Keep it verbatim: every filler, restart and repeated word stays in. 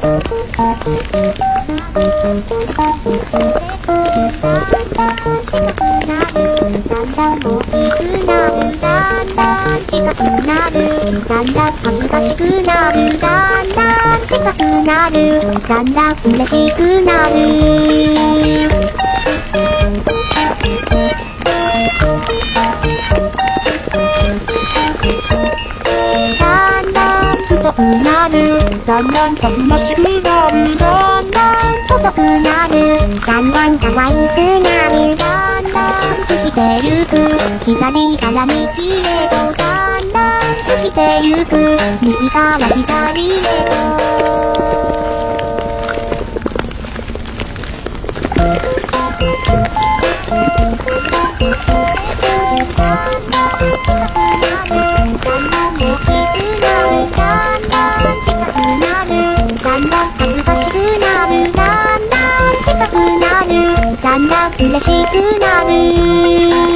近くなる、だんだん恥ずかしくなる、だんだん近くなる、だんだん嬉しくなる。だんだん太くなる、だんだんたくましくなる、だんだん細くなる、だんだん可愛くなる、だんだん過ぎてゆく、左から右へとだんだん過ぎてゆく、右から左へと。だんだん嬉しくなる。